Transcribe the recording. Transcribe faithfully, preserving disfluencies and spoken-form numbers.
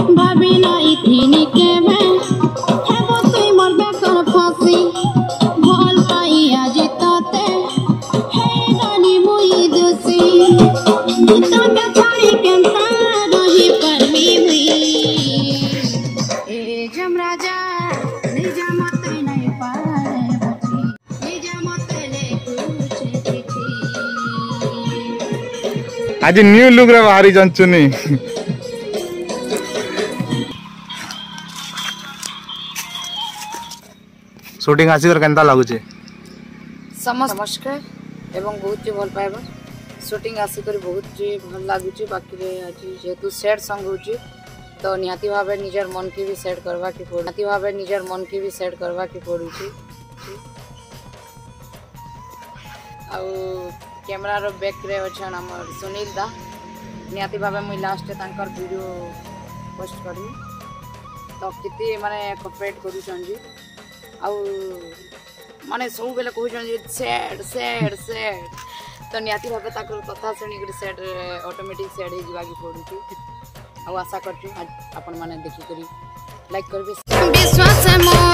भाभी नहीं थी निके में है वो तुई मर बेकर फांसी भल पाई आज ताते है रानी मुई दोसी तो के छाड़ी केंता रही परमी हुई ए जम राजा निजा मत नहीं पाए बची निजा मत ले कुछ चिट्ठी आज न्यू लुक रे बाहरी जंचुनी शूटिंग आसिकर केनता लागुचे समस्त नमस्कार एवं बहुत भल पाइबा शूटिंग आसिकर बहुत भल लागुचे बाकी रे आज जेतु सैड सॉन्ग होची तो निहाती भावे निजर मन की भी सेट करवा की पड़ निहाती भावे निजर मन की भी सेट करवा की पड़ुची आ कैमरा रो बैक रे अछन हमर सुनील दा निहाती भावे मुई लास्ट तांकर वीडियो पोस्ट करमी तो किति माने कॉपरेट करू छन जी आउ माने सब बेले कहूँ सैड सैड सैड तो निहाती भावे ताकर कथा शुणी सैड ऑटोमेटिक सैड हो जावाक पड़ुची आउ आशा करछु आपण माने देखि करी लाइक करबे विश्वास